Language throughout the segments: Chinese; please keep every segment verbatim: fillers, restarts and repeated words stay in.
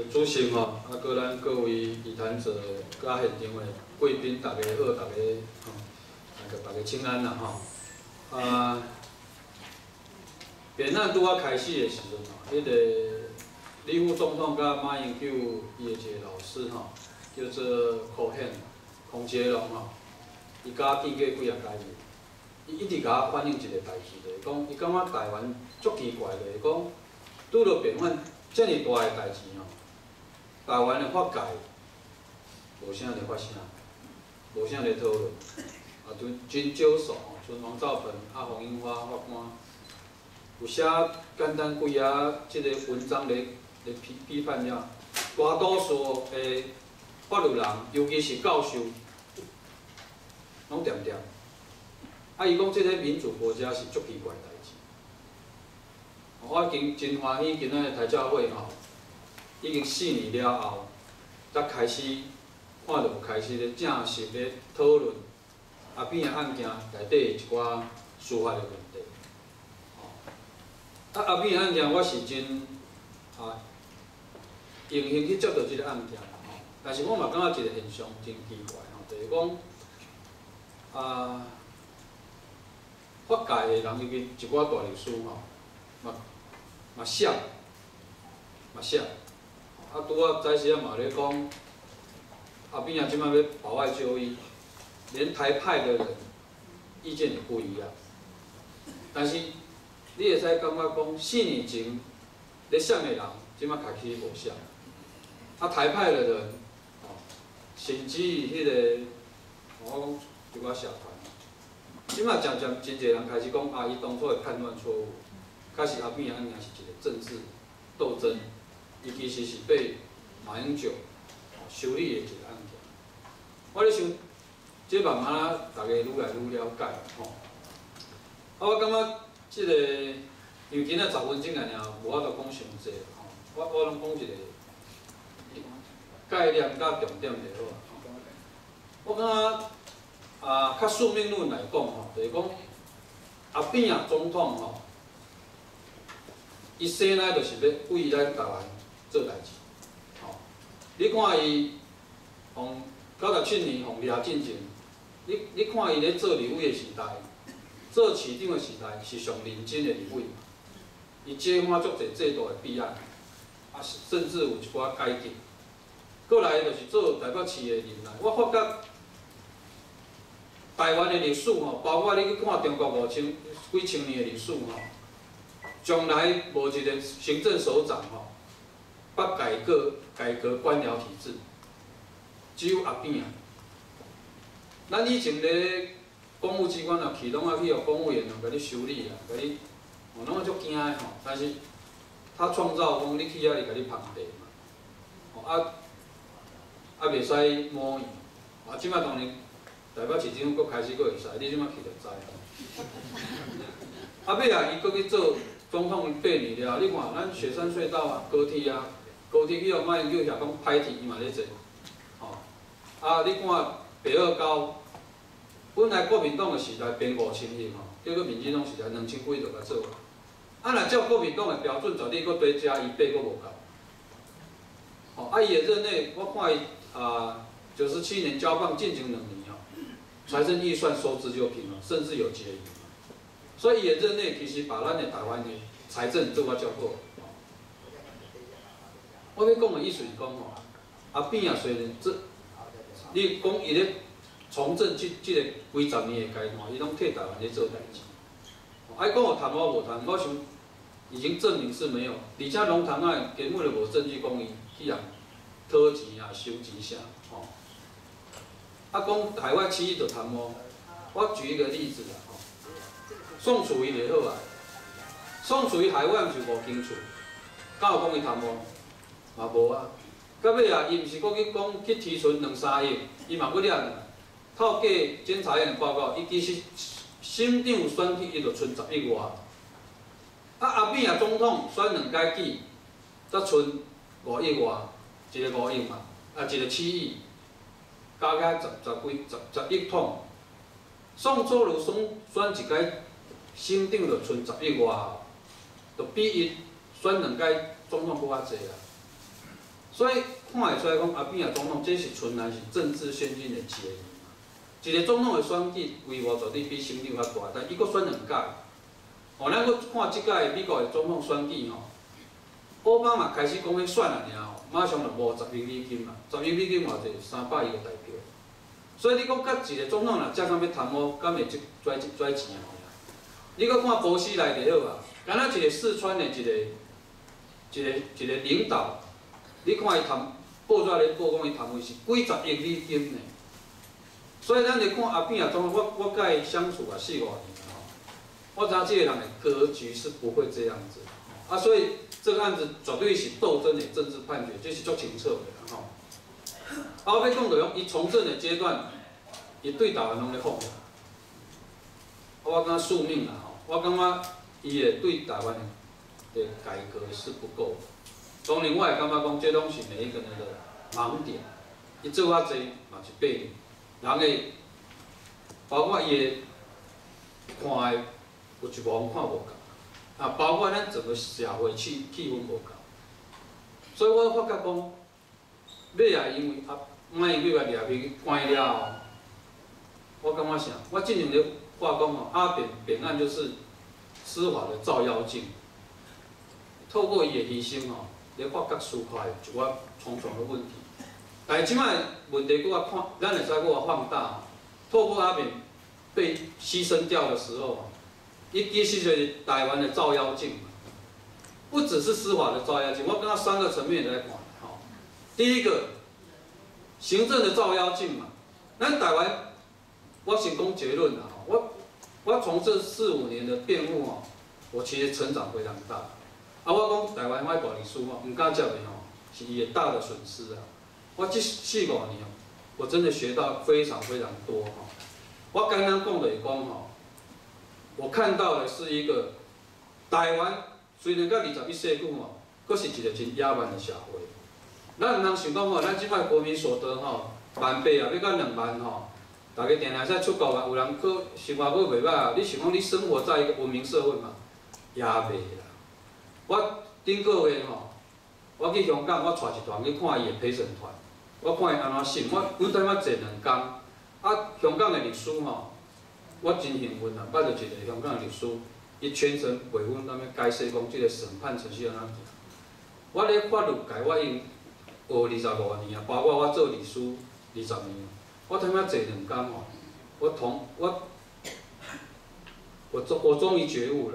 主席吼，啊，搁咱各位议谈者，甲现场的贵宾，大家好，大家吼，那个大家请安啦吼。啊，辩论拄啊开始的时阵吼，迄个李副总统甲马英九伊的一个老师吼，叫做柯显、孔杰龙吼，伊甲我见过几啊家面，伊一直甲我反映一个代志，就是讲伊感觉台湾足奇怪的，讲拄着辩论遮尔大的代志吼。 台湾的法界无啥咧发声，无啥咧讨论，啊，就真少数吼，像王兆鹏、啊黄英华法官，有写简单几啊即个文章咧咧批批判了，大多数的法律人，尤其是教授，拢点点。啊，伊讲即个民主国家是足奇怪代志。我今真欢喜今仔日台教会吼。 已經四年了後，才開始看到開始咧正式咧討論阿扁的案件內底一寡司法的問題。哦，啊阿扁的案件我是真啊榮幸去接到這個案件吼，但是我嘛感覺一個現象真奇怪吼，就是講啊法界的人尤其一寡大律師吼，嘛嘛寫嘛寫。 啊，拄啊，早时啊嘛咧讲，阿扁啊，即摆要保外就医，连台派的人意见也不一样。但是你会使感觉讲，四年前咧想的人，即摆开始无想。啊，台派的人，哦，甚至于迄个，我讲一寡社团，即摆渐渐真侪人开始讲，啊，伊当初的判断错误，开始阿扁案件是一个政治斗争。 伊其实是被马英九修理的一个案件。我咧想，即慢慢啊，大家愈来愈了解吼。啊，我感觉即、这个，因为今仔十分钟安尔，无法度讲伤济吼。我我拢讲一个概念甲重点就好啊。我感觉啊，较宿命论来讲吼，就是讲阿扁啊总统吼，伊生来就是要为咱台湾。 做代志，吼！你看伊从九十七年从掠进前，你你看伊咧做立委的时代，做市长的时代是上认真的立委，伊揭发足侪制度的弊案，啊，甚至有一寡改革。过来就是做台北市的人来，我发觉台湾的历史吼，包括你去看中国五千几千年的历史吼，从来无一个行政首长吼。 捌改革改革官僚体制，只有阿扁啊。咱以前咧公务机关啊，去拢啊去互公务员啊，甲你修理啊，甲你，哦，拢啊足惊的吼。但是他创造讲你去遐里甲你旁地嘛，哦啊啊袂使摸伊，啊即摆当然台北市政府佫开始佫会使，你即摆去就知。啊尾啊，伊佫去做总统八年了，你看咱雪山隧道啊，高铁啊。 高铁以后，马英九遐讲歹铁，伊嘛咧做，吼、哦。啊，你看北二高，本来国民党的时代编五千亿吼，结果民进党时代两千几就甲做。啊，若照国民党的标准，绝对佫追加一倍佫无够。吼、哦，啊，伊的任内，我看伊啊，九十七年交棒进前两年吼，财政预算收支就平了，甚至有结余。所以伊的任内其实把咱的台湾的财政做啊足好。 我要讲的意思是讲吼，阿扁啊，虽然这，你讲伊咧从政即即个几十年的阶段，伊拢替台湾咧做代志。爱讲有贪污无贪，我想已经证明是没有，而且拢贪啊根本就无证据讲伊去人讨钱啊、收钱啥，吼。啊，讲海外企业就贪污，我举一个例子啦，吼。宋楚瑜就好啊，宋楚瑜海外毋是五间厝，敢有讲伊贪污？ 嘛无啊，到尾啊，伊毋是讲去讲去提存两三亿，伊嘛要掠呢。透过监察院的报告，伊其实省长选举伊就剩十亿外。啊，阿扁啊总统选两届举，则剩五亿外，一个五亿嘛，啊一个七亿，加起来十十几十十亿桶。宋楚瑜选选一届省长就剩十亿外，就比伊选两届总统搁较济啊。 所以看会出来讲，阿扁啊总统这是纯然是政治献金的结义嘛。一个总统的选举规模绝对比省长较大，但伊阁选两届。哦，咱阁看即届美国的总统选举吼，奥巴马开始讲要选啊尔吼，马上就无十亿美金嘛，十亿美金偌济，三百亿个代票。所以你讲甲一个总统若才敢要贪污，敢会即拽拽钱啊？你阁看波西来就好啊，敢若一个四川的一个一个一个领导，你看伊贪报纸咧报讲伊贪污是几十亿美金呢。所以咱来看阿扁啊总统，我我甲伊相处啊四五年吼，我知影这个人的格局是不会这样子啊，所以这个案子绝对是斗争的政治判决，这是足清楚的吼。啊，我要讲就讲，伊从政的阶段，伊对台湾拢咧放弃。我感觉宿命啦吼，我感觉伊也对台湾的改革是不够的。当然，我也感觉讲，这拢是每一个人的盲点。伊做啊济嘛是八年，人的包括伊的看的有一部分看无共，啊，包括咱整个社会气气氛无共。所以我发觉讲，尾啊，因为啊，卖因为个掠去关了后，我感觉啥？我进前咧话讲吼，阿扁扁案就是司法的照妖镜，透过伊的牺牲吼，来发觉司法的一寡重重的问题。但即摆问题搁较看，咱会使搁较放大。透过阿扁被牺牲掉的时候，伊其实就是台湾的照妖镜嘛，不只是司法的照妖镜，我跟他三个层面来看。吼，第一个，行政的照妖镜嘛，咱台湾，我先讲结论啦，吼，我我从这四五年的辩护吼，我其实成长非常大。啊，我讲台湾我大律师吼，唔敢接的吼，是伊的大的损失啊。我这四五年，我真的学到非常非常多哈。我刚刚讲的讲哈，我看到的是一个台湾虽然到二十一世纪吼，阁是一个真野蛮的社会。咱唔通想讲吼，咱即摆国民所得吼，万八啊，要到两万吼，大家定定使出国啊，有人搁生活搁袂歹，你想讲你生活在一个文明社会嘛，也袂啦。我顶个月吼，我去香港，我带一团去看伊的陪审团。我看伊安怎审，我阮踮遐坐两工。啊，香港的律师吼，我真幸运啊，捌到一个香港的律师，伊全程陪阮踮遐解释讲，即个审判程序安怎行。我咧法律界我已经学二十五年啊，包括我做律师二十年，我踮遐坐两工吼，我同我我终我终于觉悟了。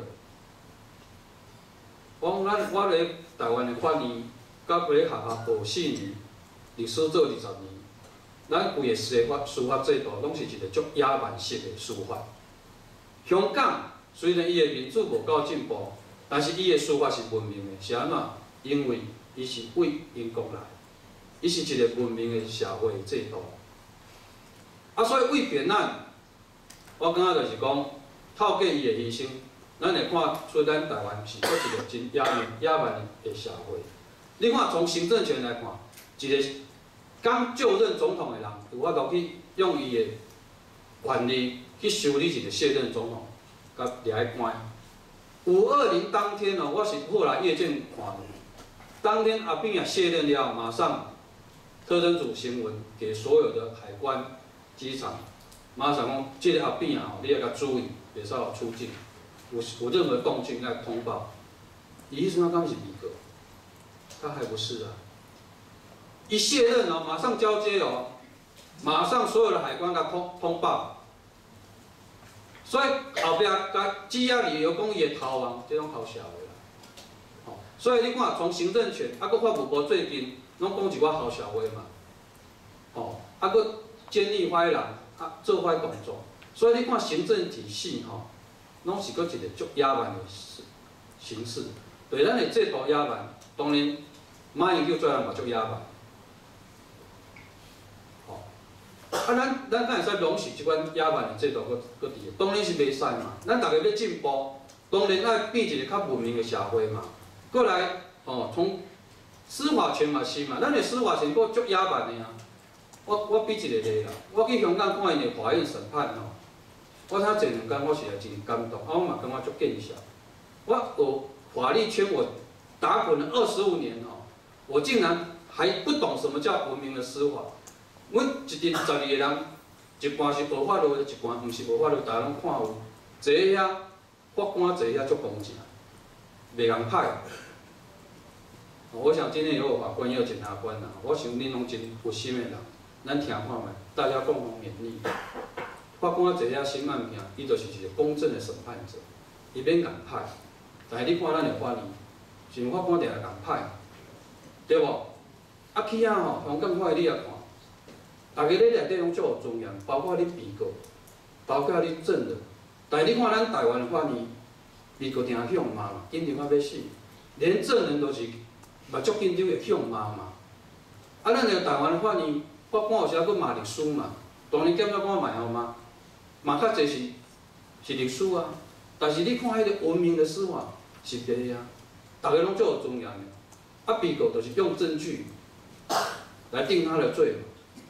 我咱我咧台湾的法律，甲咧学校学四年。律师做二十年，咱规个司法司法制度拢是一个足野蛮式的司法。香港虽然伊的民主无够进步，但是伊的司法是文明的，是安怎？因为伊是为英国来，伊是一个文明的社会制度。啊，所以为扁案，我感觉就是讲，透过伊的牺牲，咱会看出咱台湾是做一个真野蛮野蛮的社会。你看从行政权来看，一个刚就任总统的人，有法度去用伊的权力去修理一个卸任总统，甲掠去关。五二零当天哦，我是后来夜间看的，当天阿扁也卸任了，马上特侦组新闻给所有的海关、机场，马上讲，这个阿扁啊，你要甲注意，袂使有出境，有有任何动静要通报。伊迄阵刚是美国，他还不是啊。一卸任哦，马上交接哦，马上所有的海关甲通通报，所以后壁甲羁押理由讲伊会逃亡，这种好笑的啦。哦，所以你看从行政权，啊，搁法务部最近拢讲一寡好笑话嘛。哦，啊，搁监狱歹人，啊，做歹工作，所以你看行政体系吼，拢是搁一个足野蛮的形式。对咱的制度野蛮，当然马英九做人嘛足野蛮。啊，咱咱敢会使容许即款野蛮的制度搁搁伫？当然是袂使嘛。咱大家要进步，当然爱变一个较文明的社会嘛。过来，哦，从司法权嘛是嘛，咱的司法权搁足野蛮的啊。我我比一个例啦，我去香港看因的法院审判吼，我才坐两工，我实在真感动，啊，我嘛感觉足见笑。我学法律圈我打滚了二十五年哦，我竟然还不懂什么叫文明的司法。阮一阵十二个人，一半是无法律的，一半毋是无法律，大家拢看有。坐遐法官坐遐足公正，袂共歹。我想今天也有法官，也有检察官啦。我想恁拢真有心的人，咱听看觅，大家共同勉励。法官坐遐审案件，伊就是一个公正的审判者，伊免共歹。但是你看咱的法律，像法官定定共歹，对无？啊去啊吼，香港法你也看，大家咧内底拢足有尊严，包括你被告，包括你证人。但是你看咱台湾的法律，被告定向骂嘛，紧张啊要死，连证人都是嘛足紧张会向骂嘛。啊，咱个台湾的法律，法官有时啊佫骂律师嘛，当然检察官嘛会骂，嘛较侪是是律师啊。但是你看迄个文明的司法是袂啊，大家拢足有尊严的。啊，被告就是用证据来定他的罪嘛。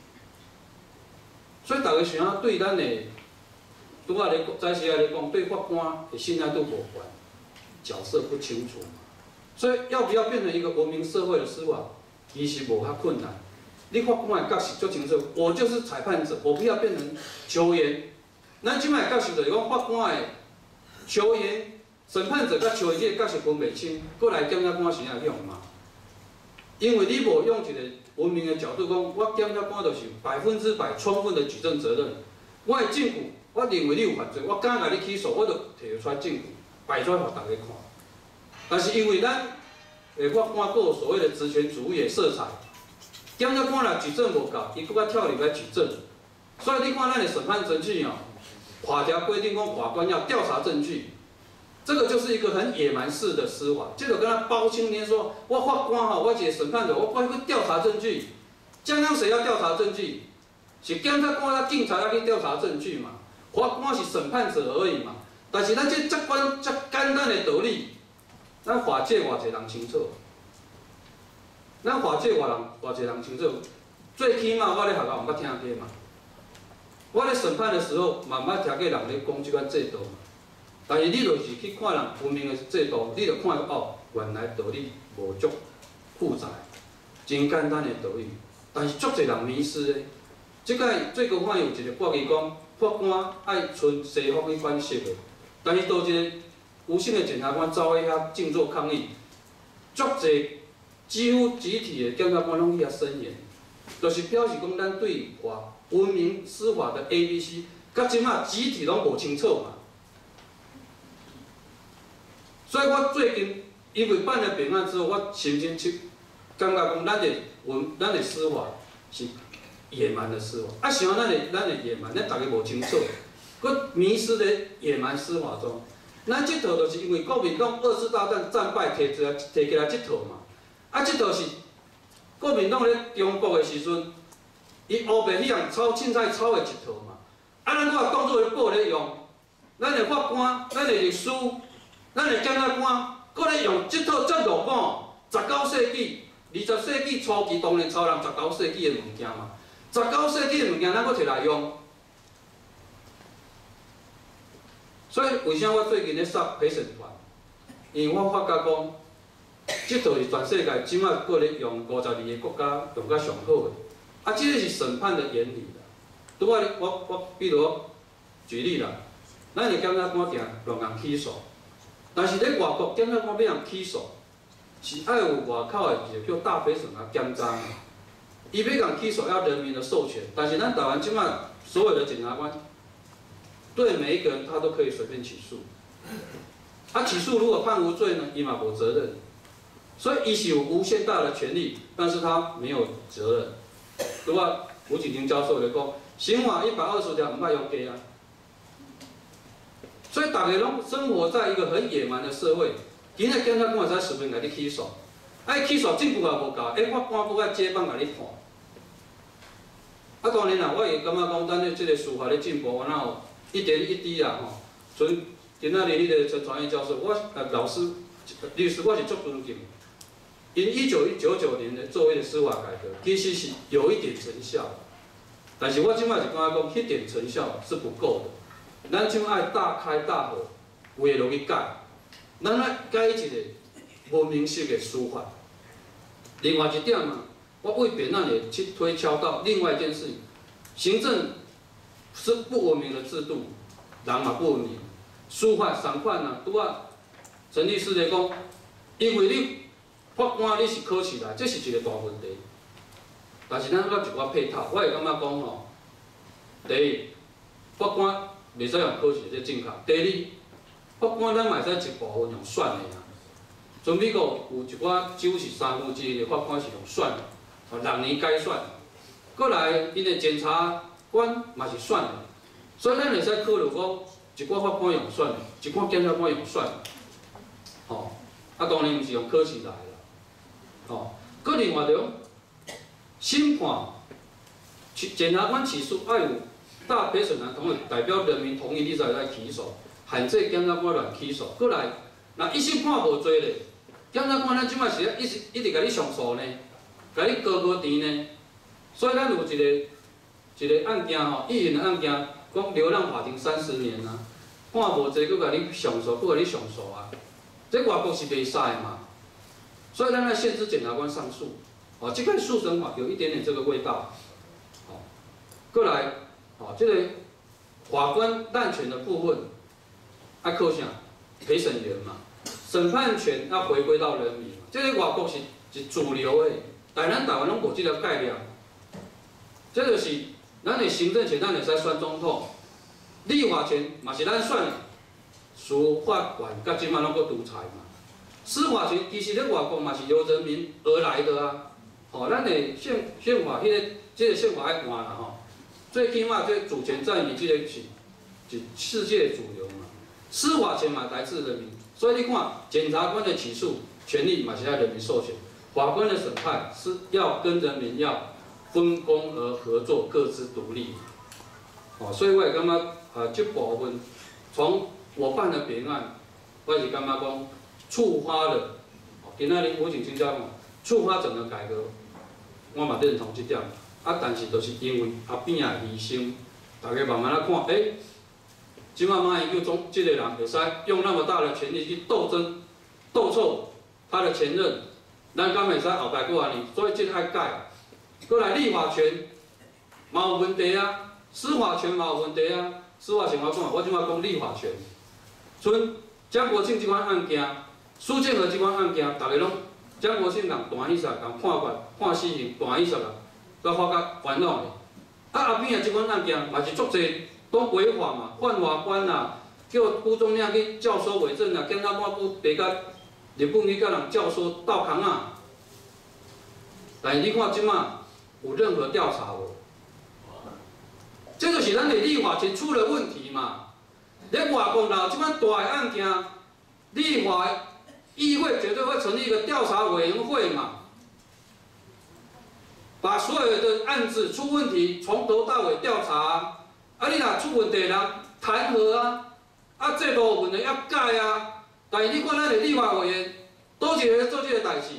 所以大家想要对咱的。拄仔咧，早时啊咧讲，对法官的信赖度无悬，角色不清楚嘛。所以要不要变成一个文明社会的司法，其实无遐困难。你法官的角色足清楚，我就是裁判者，我不要变成球员。咱即摆角色就是讲法官的球员、审判者甲球员这个角色分袂清，过来检察官是安用嘛？因为你无用一个文明的角度讲，我检察官就是百分之百充分的举证责任，我的证据。我认为你有犯罪，我敢甲你起诉，我就摕出来证据，摆出来互大家看。但是因为咱诶法官各有所谓的职权主义的色彩，检察官若举证无够，伊搁较跳入来举证。所以你看咱的审判程序哦，法条规定讲法官要调查证据，这个就是一个很野蛮式的司法，这就跟他包青天说，我法官吼，我一个审判者，我我要调查证据，这样谁要调查证据？是检察官、甲警察要去调查证据嘛？法官是审判者而已嘛，但是咱这这关这简单的道理，咱法界偌济人清楚，咱法界偌人偌济人清楚。最起码我咧学校毋捌听过嘛，我咧审判的时候嘛毋捌听过人咧讲即款制度嘛。但是你就是去看人文明的制度，你就看到哦，原来道理无足复杂，真简单的道理，但是足济人迷失的。即个最高法院有一个决议讲。法官爱循西方去管辖的，但是多一个无姓的检察官走去遐静坐抗议，足侪几乎集体的检察官拢去遐声援，就是表示讲咱对法文明司法的 A B C， 到即马集体拢无清楚嘛。所以我最近因为办了本案之后，我心情去感觉讲咱的文咱的司法是。野蛮的司法，啊，想咱的咱的野蛮，咱大家无清楚，佮迷失在野蛮司法中。咱即套就是因为国民党二次大战战败摕出来摕起来即套嘛，啊，即套是国民党咧中国的时阵，伊乌白迄样抄凊彩抄的一套嘛，啊，咱搁当作咧报咧用，咱的法官、咱的律师、咱的检察官，搁咧用即套遮落伍，十九世纪、二十世纪初期当然抄人十九世纪的物件嘛。十九世纪的物件，咱搁摕来用，所以为啥我最近咧杀陪审团？因为我发觉讲，即套是全世界即马搁咧用五十二个国家用甲上好的，啊，即个是审判的原理啦。拄仔我我比如我举例啦，咱的检察官定乱人起诉，但是咧外国检察官要人起诉，是爱有外口的一个叫大陪审团检查。伊要讲起诉要人民的授权，但是咱台湾即摆所有的检察官，对每一个人他都可以随便起诉。啊，起诉如果判无罪呢，伊嘛无责任。所以伊是有无限大的权利，但是他没有责任。对吧？吴景婷教授就讲，刑法一百二十条唔捌用加啊。所以大家拢生活在一个很野蛮的社会，今日检察官才随便来你起诉，啊，起诉证据也无够，哎，法官搁爱接棒来你判。啊，当然啦，我会感觉讲，咱咧即个司法咧进步，然后一点一滴啦吼。像今仔日迄个陈传义教授，我呃老师律师，我是足尊敬。因一九九九年的做一个司法改革，其实是有一点成效，但是我即摆是感觉讲，迄点成效是不够的。咱即摆爱大开大合，有诶落去改，咱爱改一个文明式的司法。另外一点啊， 我为扁案也去推敲到另外一件事情，行政是不文明的制度，人嘛不文明，司法审判啊，拄啊陈律师咧讲，因为你法官你是考起来，这是一个大问题。但是咱搁一寡配套，我会感觉讲吼，第一，法官袂使用考试这正确；第二，法官咱嘛会使一部分用选的啊。像美国有一寡州是三分之一的法官是用选的，哦，六年改选。过来，因的检察官嘛是选的，所以咱会使考虑讲，一寡法官用选的，一寡检察官用选的。吼，啊，当然毋是用考试来啦。吼，搁另外着讲，审判，检察官起诉要有大陪审团同意，代表人民同意，你才会来起诉，限制检察官乱起诉。过来，若一审判无罪咧，检察官咱即摆是一直一直甲你上诉呢，甲你高高甜呢。所以咱有一个一个案件吼，议员的案件，讲流浪法庭三十年啊，判无罪，佫甲你上诉，佫甲你上诉啊，这外国是袂使的嘛。所以咱来限制检察官上诉，哦，这个诉审法有一点点这个味道，哦，过来，哦，这个法官滥权的部分，爱靠啥？陪审员嘛，审判权要回归到人民嘛，这个外国是是主流的，但咱台湾拢无这个概念。这就是咱的行政权，咱会使选总统；立法权嘛是咱选的，司法权甲即摆拢搁独裁嘛。司法权其实咧外国嘛是由人民而来的啊。吼、哦，咱的宪宪法迄、那个，这个宪法爱换啦吼。最起码这主权在民，这个是是世界主流嘛。司法权嘛来自人民，所以你看检察官的起诉权利嘛是要人民授权，法官的审判是要跟人民要。分工而合作，各自独立。哦，所以我也感觉啊，这部分从我办的别案，我是感觉讲触发了，哦，今仔日我请请教讲，触发整个改革，我嘛认同这点。啊，但是就是因为阿扁的牺牲，大家慢慢来看，诶、欸，即马马英九总这个人会使用那么大的权力去斗争、斗臭他的前任，咱敢会使后摆过安尼？所以这个爱改。过来立法权嘛有问题啊，司法权嘛有问题啊。司法权我讲，我即摆讲立法权。像江国庆这款案件，苏建和这款案件，大家拢江国庆人大意思，共判决判死刑，大意思啦，甲法甲烦恼的。啊阿扁的这款案件嘛是足侪都违法嘛，换法官啦，叫辜宗亮去教唆伪证啦，检察官不别甲日本去甲人教唆倒空啊。但是你看即马。有任何调查无？这就是咱的立法权出了问题嘛。咧外国闹即款大的案件，立法议会绝对会成立一个调查委员会嘛，把所有的案子出问题从头到尾调查。啊，你若出问题人弹劾啊，啊制度有问题要改啊。但是你看咱的立法委员，都一个做这个代志。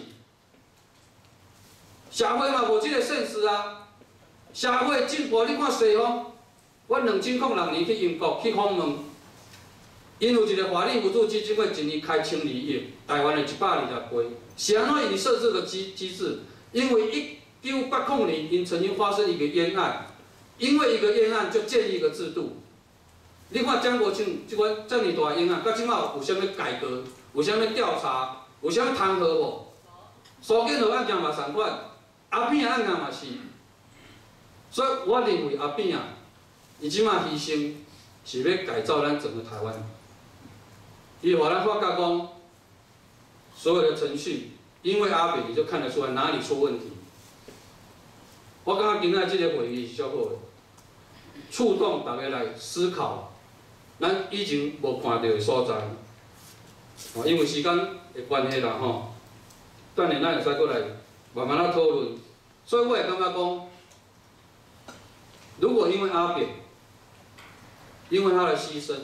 社会嘛无即个现实啊！社会进步，你看西方，我两千零六年去英国去访问，因有一个法律扶助基金会，一年开千二亿，台湾的一百二十倍。是安怎因设置个机机制？因为一九八零年因曾经发生一个冤案，因为一个冤案就建立一个制度。你看江国庆这款这么大冤案，到即马有啥物改革？有啥物调查？有啥物弹劾无？苏建和案件嘛相款。阿扁案件嘛是，所以我认为阿扁啊，伊即马牺牲是要改造咱整个台湾。伊互咱发觉讲，所有的程序，因为阿扁你就看得出来哪里出问题。我感觉今仔这个会议是足好的，触动大家来思考，咱以前无看到的所在。哦，因为时间的关系啦吼，等下咱会使过来。慢慢来讨论，所以我也感觉讲，如果因为阿扁，因为他的牺牲，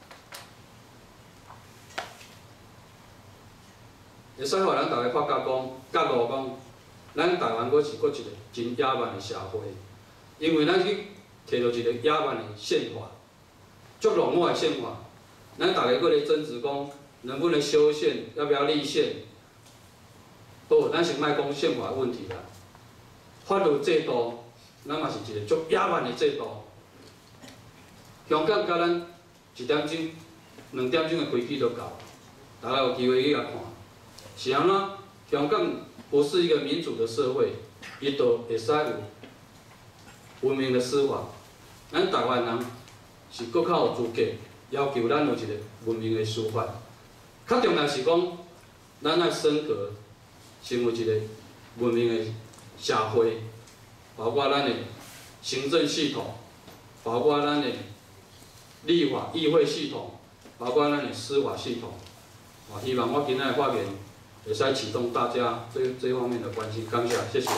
会使互咱大家发觉讲，觉悟讲，咱台湾阁是阁一个真野蛮的社会，因为咱去摕到一个野蛮的宪法，足笼统的宪法，咱大家阁咧争执讲，能不能修宪，要不要立宪？不，咱先莫讲宪法问题啦。 法律制度，咱嘛是一个足野蛮的制度。香港甲咱一点钟、两点钟的飞机就够，大家有机会去甲看。是安怎？香港不是一个民主的社会，伊就会使有文明的司法。咱台湾人是搁较有资格要求咱有一个文明的司法。较重要是讲，咱爱升格成为一个文明的社会，包括咱的行政系统，包括咱的立法议会系统，包括咱的司法系统。我希望我今天的发言会使启动大家对这方面的关心。感谢，谢谢。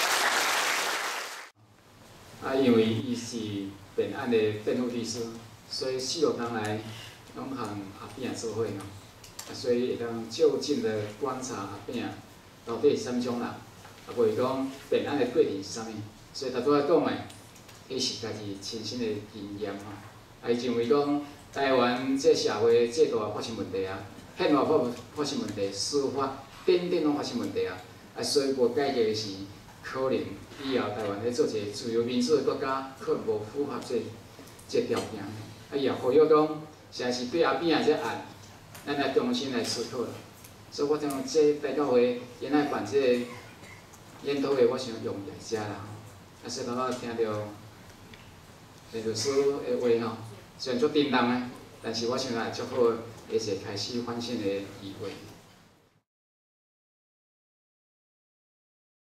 啊，因为伊是本案的辩护律师，所以四六工来拢和阿扁做伙哦，啊，所以会当就近的观察阿扁到底是啥物种人，啊，袂讲本案的过程是啥物，所以头拄仔讲的，迄是家己亲身的经验吼。啊，伊认为讲台湾这社会制度也发生问题啊，宪法发发生问题，司法等等拢发生问题啊，啊，所以无解决的是可能。以后台湾咧做一个自由民主的国家，可能无符合这这条件。啊，伊也呼吁讲，实在是对阿扁啊这案，咱来重新来思考啦。所以我想这大家会原来办这个研讨会，我想用在遮啦。啊，所以刚刚听到李律师的话吼，虽然足震动的，但是我想也足好，会是开始反省的机会。